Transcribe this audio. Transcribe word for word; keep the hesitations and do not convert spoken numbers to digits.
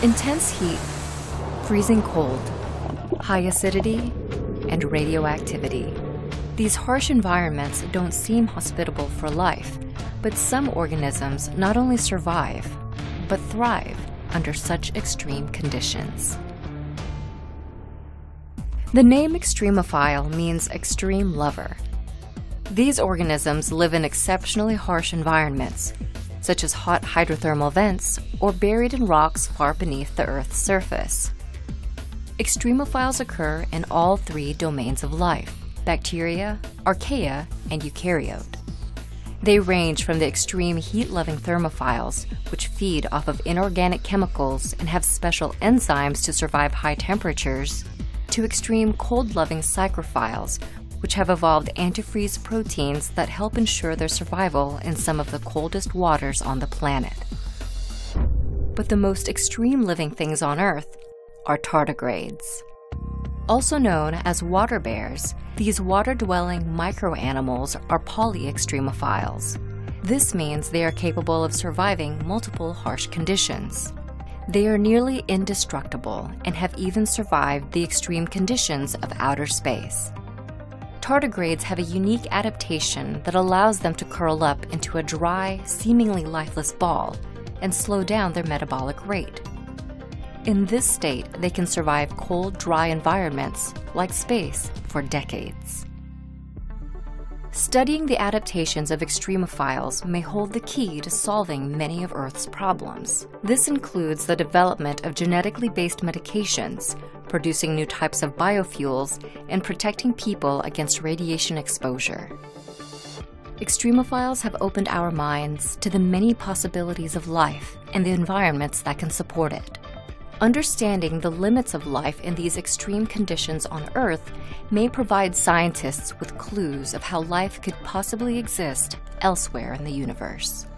Intense heat, freezing cold, high acidity, and radioactivity. These harsh environments don't seem hospitable for life, but some organisms not only survive, but thrive under such extreme conditions. The name extremophile means extreme lover. These organisms live in exceptionally harsh environments, such as hot hydrothermal vents or buried in rocks far beneath the Earth's surface. Extremophiles occur in all three domains of life: bacteria, archaea, and eukaryote. They range from the extreme heat-loving thermophiles, which feed off of inorganic chemicals and have special enzymes to survive high temperatures, to extreme cold-loving psychrophiles, which have evolved antifreeze proteins that help ensure their survival in some of the coldest waters on the planet. But the most extreme living things on Earth are tardigrades. Also known as water bears, these water-dwelling microanimals are polyextremophiles. This means they are capable of surviving multiple harsh conditions. They are nearly indestructible and have even survived the extreme conditions of outer space. Tardigrades have a unique adaptation that allows them to curl up into a dry, seemingly lifeless ball and slow down their metabolic rate. In this state, they can survive cold, dry environments, like space, for decades. Studying the adaptations of extremophiles may hold the key to solving many of Earth's problems. This includes the development of genetically based medications, producing new types of biofuels, and protecting people against radiation exposure. Extremophiles have opened our minds to the many possibilities of life and the environments that can support it. Understanding the limits of life in these extreme conditions on Earth may provide scientists with clues of how life could possibly exist elsewhere in the universe.